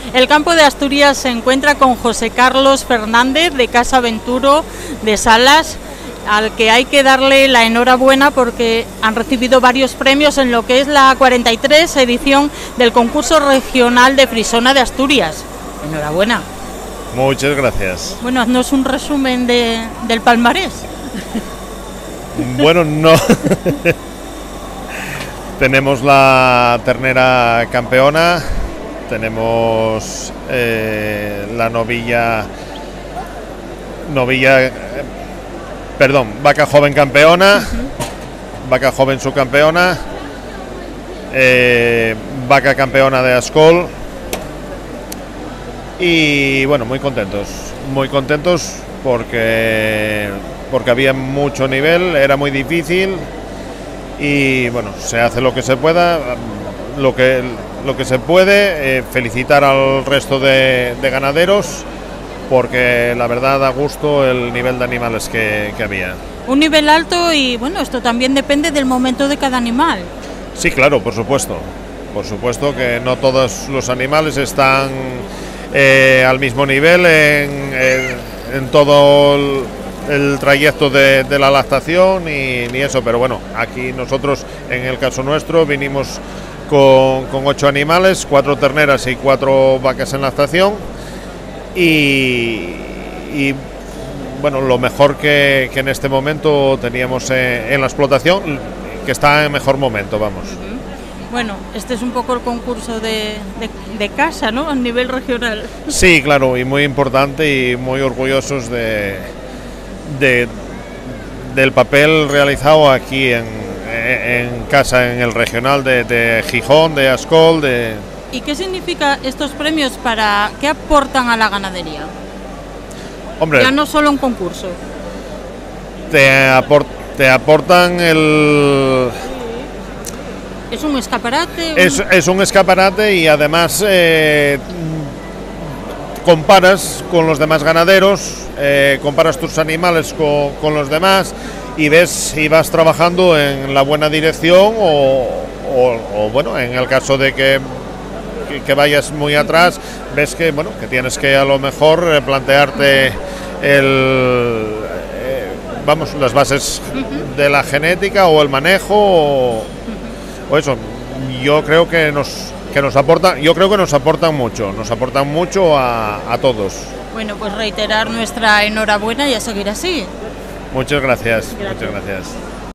El campo de Asturias se encuentra con José Carlos Fernández de Casa Venturo de Salas, al que hay que darle la enhorabuena porque han recibido varios premios en lo que es la 43 edición del concurso regional de Frisona de Asturias. Enhorabuena. Muchas gracias. Bueno, haznos un resumen del palmarés. Bueno, no. Tenemos la ternera campeona, tenemos la vaca joven campeona, vaca joven subcampeona, vaca campeona de Ascol. Y bueno, muy contentos porque había mucho nivel, era muy difícil y bueno, se hace lo que se pueda, lo que se puede, felicitar al resto de ganaderos porque la verdad da gusto el nivel de animales que había. Un nivel alto y bueno, esto también depende del momento de cada animal. Sí, claro, por supuesto que no todos los animales están al mismo nivel en todo el trayecto de la lactación ni eso, pero bueno, aquí nosotros en el caso nuestro vinimos con 8 animales, 4 terneras y 4 vacas en lactación y bueno, lo mejor que en este momento teníamos en la explotación, que está en mejor momento, vamos. Bueno, este es un poco el concurso de casa, ¿no? A nivel regional. Sí, claro, y muy importante y muy orgullosos del papel realizado aquí en casa, en el regional de Gijón, de Ascol. ¿Y qué significa estos premios para qué aportan a la ganadería? Hombre, ya no solo un concurso. Te aportan el... ¿Es un escaparate? Es un escaparate y además comparas con los demás ganaderos, comparas tus animales con los demás y ves si vas trabajando en la buena dirección o bueno, en el caso de que vayas muy atrás, ves que bueno, que tienes que a lo mejor plantearte las bases de la genética o el manejo o eso. Yo creo que nos aportan mucho a todos. Bueno, pues reiterar nuestra enhorabuena y a seguir así. Muchas gracias. Muchas gracias.